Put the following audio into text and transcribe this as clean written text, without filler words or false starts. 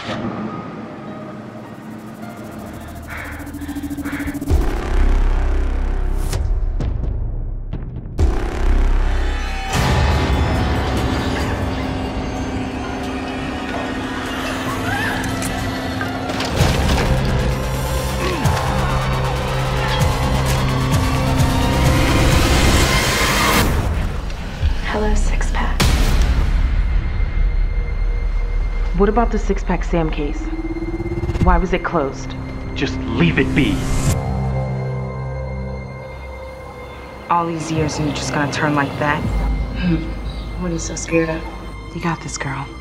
Hello, Six-Pack. What about the Six-Pack Sam case? Why was it closed? Just leave it be. All these years and you're just gonna turn like that? What are you so scared of? You got this, girl.